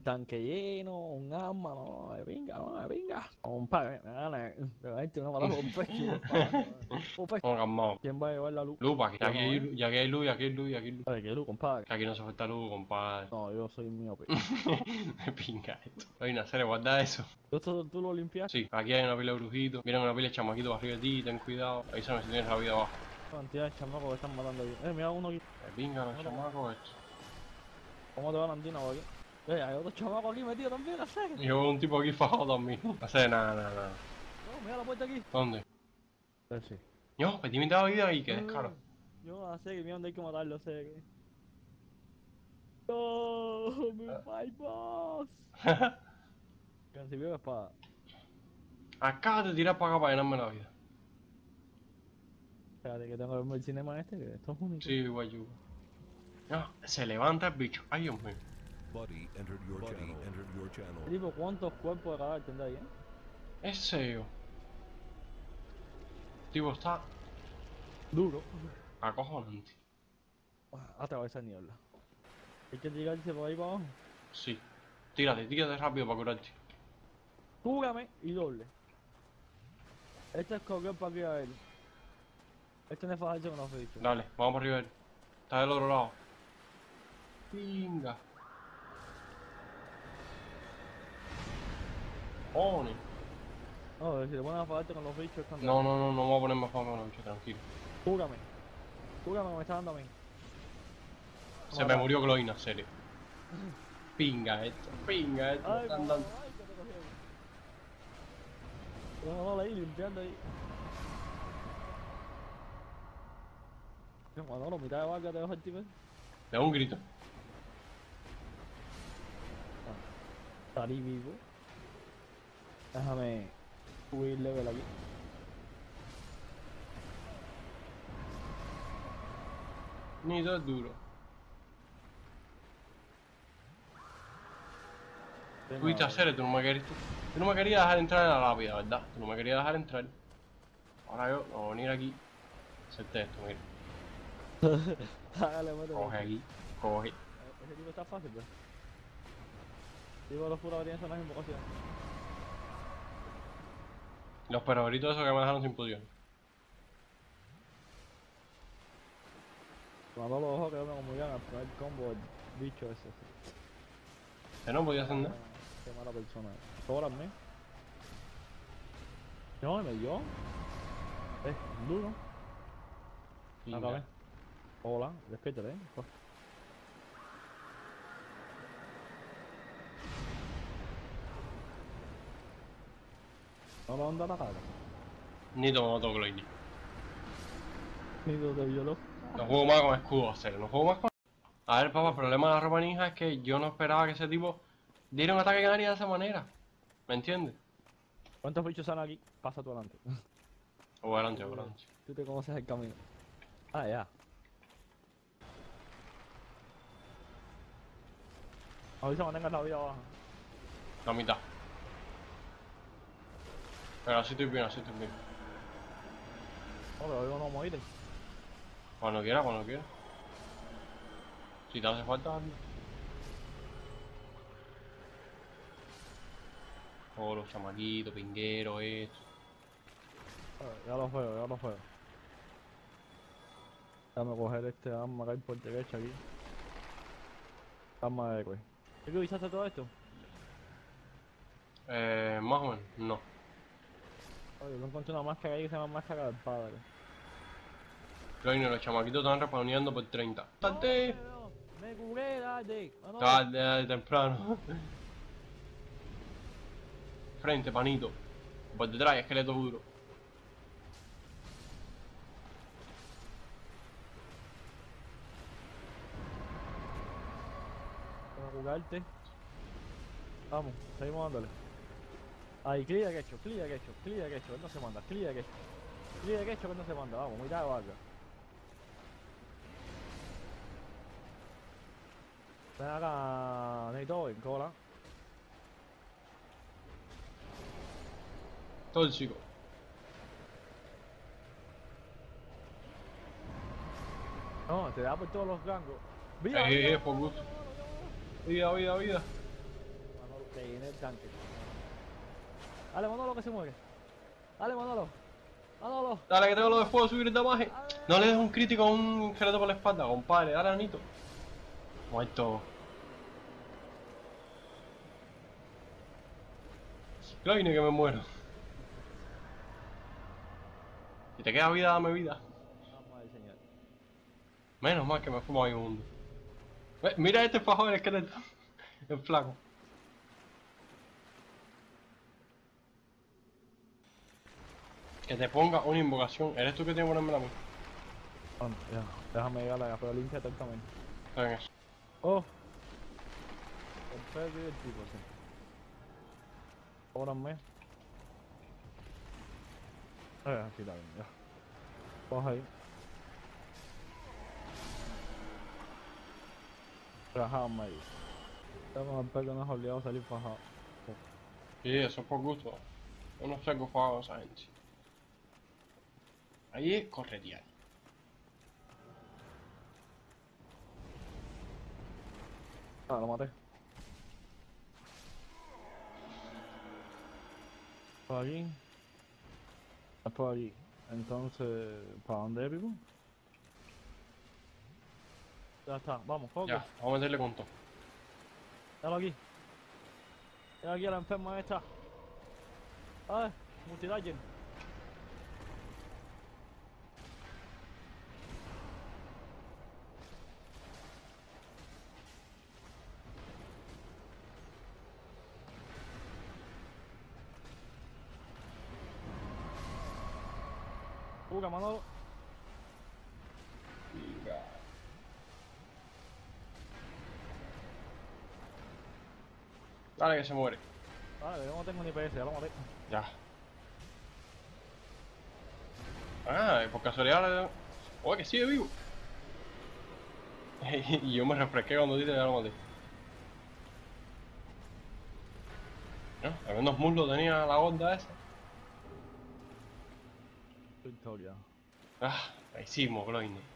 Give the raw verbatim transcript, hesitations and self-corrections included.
tanque lleno, un arma, no, de pinga, no, de pinga. Compadre, me gana, me darte una patada por un pecho, por favor. Por pecho. Vamos, calmado. ¿Quién va a llevar la luz? Luz, pa' que Yo aquí no, hay ¿eh? luz, y aquí hay luz, y aquí hay luz, y aquí hay luz. ¿Sabe qué luz, compadre? Que aquí no se falta luz, compadre. No, yo soy miope. Me pinga esto. Oye, Nacer, guarda eso. ¿Esto tú lo limpiaste? Sí, aquí hay una pila de brujitos. Vienen una pila de chamaquitos arriba de ti, ten cuidado. Avísame si tienes la vida abajo. Cantidad de chamacos que están matando aquí. Eh, mira uno aquí. Me pinga los chamacos estos. ¿Cómo te va la andina por aquí? Eh, hay otro chamaco aquí metido también, no sé. Y yo veo un tipo aquí fajado también. No sé, nada, nada, nada. No, mira la puerta aquí. ¿Dónde? Eh, sí. Yo, pedí mitad de vida y que descaro. Yo no sé que mira dónde hay que matarlo, sé que. ¡No! ¡Mi fight boss! Que recibió la espada. Acá te tiras para acá para llenarme la vida. Espérate que tengo que verme el cinema este, que esto es único. Sí, igual yo. No, se levanta el bicho. Ay, Dios mío. Buddy entered your Buddy channel. entered your channel. Tipo, ¿cuántos cuerpos de cadáver tendrá ahí, eh? Ese yo. Tipo, está Duro. acojonante. Atravesar niebla. Hay que tirarse por ahí para abajo. Sí. Tírate, tírate rápido para curarte. Cúrame y doble. Este es coger para arriba de él. Este no es fajarse con los bichos. Dale, vamos para arriba. Está del otro lado. Pinga. Pone. No, si te pones a fajarte con los bichos, están. No, no, no, no voy a ponerme a fama con los bichos, tranquilo. Cúrame. Cúrame que me está dando a mí. Se me murió Chloe, serio. Pinga esto, pinga esto. Ay, Están mamá, dando- ay, que te cogieron. No, no, ahí, limpiando ahí. Manolo, mitad de vaca te dejo el tipo. Le da un grito. Salí vivo. Déjame subir level aquí. Ni todo es duro. Fuiste a hacer, tú no me querías. Tú no me querías dejar entrar en la lápida, ¿verdad? Tú no me querías dejar entrar. Ahora yo, no voy a venir aquí. Hacerte esto, mira. Hágale, métele. Coge aquí, coge. Ese tipo está fácil, pues. Digo, los puros abrían zonas de invocación. Los perreritos esos que me dejaron sin poción. Cuando los ojos que me comunican al primer combo del bicho ese. Sí. Que no podía hacer nada. Ah, qué mala persona. Cóbrame. No, me dio. Eh, duro. Acabé. Hola, despiértate, eh. No lo anda la cara. Ni tomó todo Chloe. Ni lo te violó. No juego más con escudo, serio, no juego más con... A ver, papá, el problema de la ropa ninja es que yo no esperaba que ese tipo diera un ataque canaria de esa manera. ¿Me entiendes? ¿Cuántos bichos salen aquí? Pasa tú adelante. O adelante, o adelante. Tú te conoces el camino. Ah, ya. Avisa, mantengas la vida baja. La mitad. Pero así estoy bien, así estoy bien. No, pero yo no vamos a ir. Cuando quiera, cuando quiera. Si te hace falta, hazlo. O los chamaquitos, pingueros, esto. Ya lo juego, ya lo juego. Déjame coger este arma que hay por derecha aquí. Arma de héroe. ¿Qué revisaste todo esto? Eh, más o menos, no. Oye, yo encontré una máscara ahí que se llama máscara del padre. Chloe, los chamaquitos están respawneando por treinta. ¡Salte! No, me curé, dale. Ah, no. Tarde, de temprano. Frente, panito. Por detrás, esqueleto duro. Para curarte. Vamos, seguimos dándole. Ahí, clear que hecho, clear que hecho, clear que hecho, que no se manda, clear que hecho. Clear que hecho, que no se manda, vamos, mitad de vaca. Ven acá, necesito en cola. Tóxico. No, te da por todos los rangos. Eh, ¡Vida, eh, vida! eh, por gusto. Vida, vida, vida. te llené el tanque. Dale, Manolo, que se muere. Dale, Manolo. Manolo. Dale, que tengo lo de fuego, subir el damaje. No le des un crítico a un esqueleto por la espalda, compadre. Dale, Anito. Muerto. Cloine, que me muero. Si te queda vida, dame vida. Vamos a diseñar. Menos mal que me fumo ahí un mundo. Ve, mira este fajo del esqueleto. El flaco. Que te ponga una invocación. ¿Eres tú que tienes que ponerme la mía? Bueno, ya, déjame llegar a la pero limpia el camino. Está bien eso. Oh. El perro y el tipo, sí. Cóbrame. Eh, aquí está bien, ya. Coge ahí. Rajame ahí. Estamos al perro, no has olvidado salir fajado. Sí, eso es por gusto. Yo no sé qué fajo esa gente. Ahí es corretear. Ah, lo maté. Por aquí. Es por aquí. Entonces, ¿para dónde es, Pipo? Ya está, vamos, foco. Ya, vamos a meterle con todo. Dale aquí. Dale aquí a la enferma esta. Ay, multidagen. Fuga, Manolo. Dale, que se muere. Vale, yo no tengo ni P S, ya lo maté. Ya. Ah, y por casualidad le... Oye, que sigue vivo. Y yo me refresqué cuando dice que ya lo maté. ¿No? Tremendos muslos tenía la onda esa. Victoria. Ah, la hicimos, Gloine.